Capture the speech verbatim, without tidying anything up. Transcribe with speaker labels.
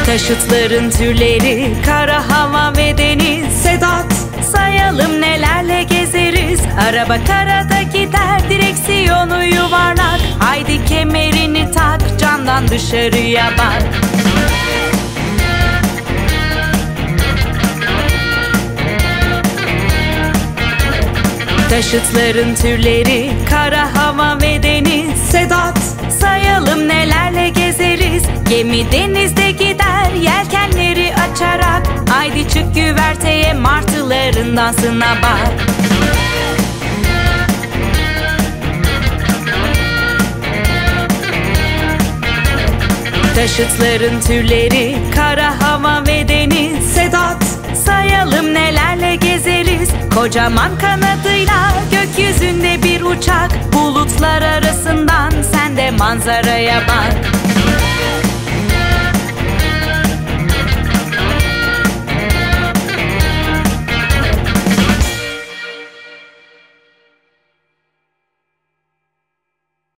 Speaker 1: Taşıtların türleri, kara, hava ve deniz. Sedat, sayalım nelerle gezeriz. Araba karada gider, direksiyonu yuvarlak. Haydi kemerini tak, camdan dışarıya bak. Taşıtların türleri, kara, hava ve deniz. Sedat, sayalım nelerle gezeriz. Gemi denizde gider, yelkenleri açarak. Haydi çık güverteye, martıların dansına bak. Taşıtların türleri, kara, hava ve deniz. Sedat, sayalım nelerle gezeriz. Kocaman kanadıyla gökyüzünde bir uçak. Bulutlar arasından sen de manzaraya bak.